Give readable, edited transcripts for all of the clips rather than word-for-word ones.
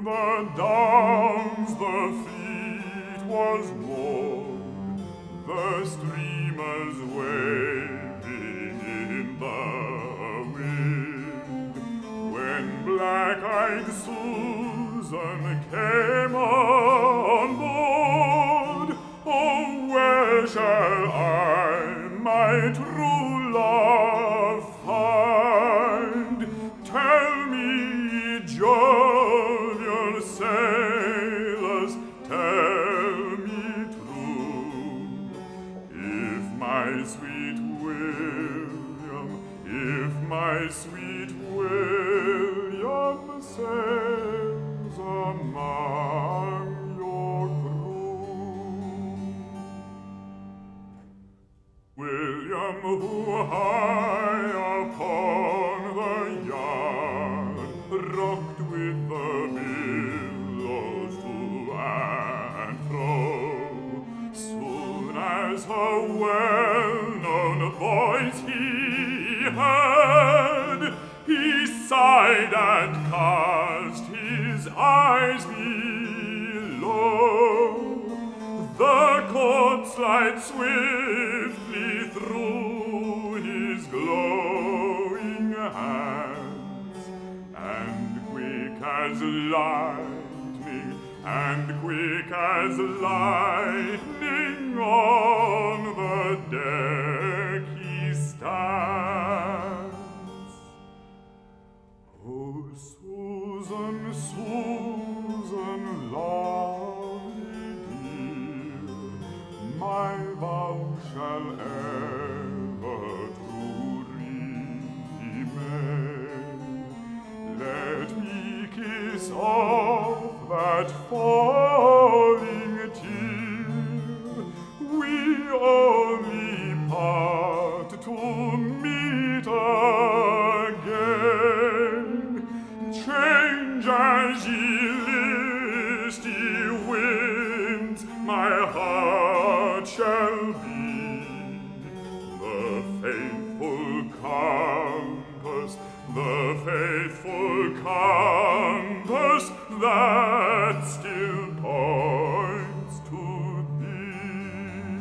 the downs the fleet was moored, the streamers waving in the wind. When black-eyed Susan came on board, oh, where shall I my true love find? Tell me, jovial sailors, tell me true, if my sweet William, if my sweet William sails among your crew. William, who high upon the yard rocked with the billows to and fro, soon as her well-known voice he heard, he sighed and cast his eyes below. The court slid swiftly through his glowing hands, and quick as lightning, on the deck he stands. Oh, Susan, Susan, lovely dear, my vow shall ever to remain. Let me kiss off that falling tear. We only part to meet again. Change as ye list, ye winds, my heart shall be the faithful compass, that still points to thee.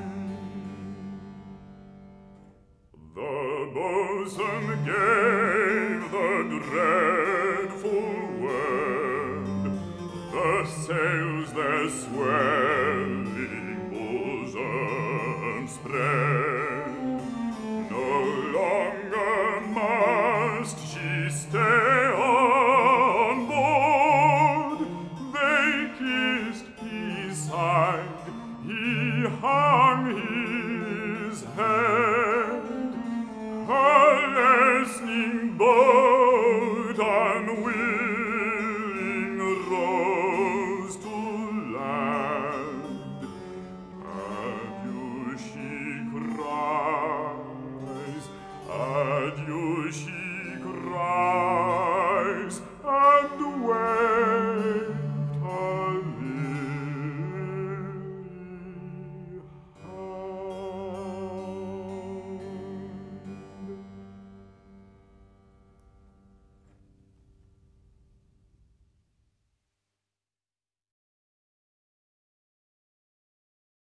The bosun gave the dreadful word, the sails their swelling bosom spread. No longer must she stay on board. They kissed, he sighed, he hung his head.